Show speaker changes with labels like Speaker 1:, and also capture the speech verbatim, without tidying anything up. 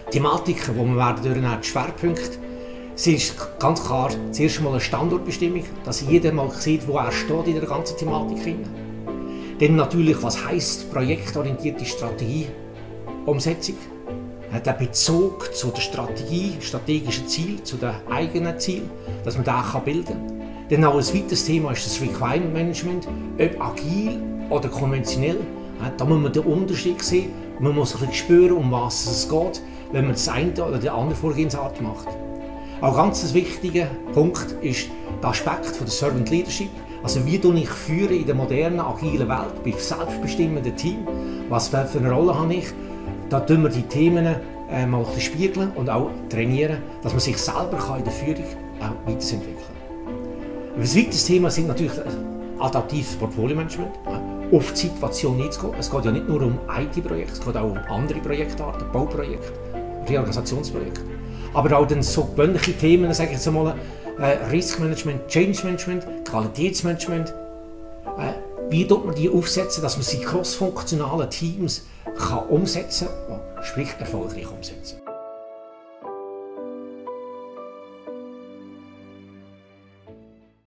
Speaker 1: Thematiken, die wir werden durchnehmen, die Schwerpunkte, es ist ganz klar zuerst einmal eine Standortbestimmung, dass jeder mal sieht, wo er steht in der ganzen Thematik hinein. Dann natürlich, was heisst projektorientierte Strategieumsetzung? Der Bezug zu der Strategie, strategischen Ziel, zu den eigenen Zielen, dass man den bilden kann. Dann auch ein weiteres Thema ist das Requirement Management, ob agil oder konventionell. Da muss man den Unterschied sehen, man muss ein bisschen spüren, um was es geht, wenn man das eine oder die andere Vorgehensart macht. Auch ganz ein wichtiger Punkt ist der Aspekt von der Servant Leadership. Also wie ich führe in der modernen, agilen Welt, bei selbstbestimmenden Team, was für eine Rolle habe ich. Da tun wir die Themen äh, mal ein bisschen spiegeln und auch trainieren, dass man sich selber kann in der Führung auch weiterentwickeln kann. Ein weiteres Thema sind natürlich adaptives Portfolio-Management. Auf die Situation einzugehen. Es geht ja nicht nur um I T-Projekte, es geht auch um andere Projektarten, Bauprojekte, Reorganisationsprojekte. Aber auch dann so gewöhnliche Themen, sage ich jetzt einmal, äh, Riskmanagement, Change Management, Qualitätsmanagement. Äh, wie tut man die aufsetzen, dass man sie cross-funktionalen Teams kann umsetzen kann, sprich erfolgreich umsetzen.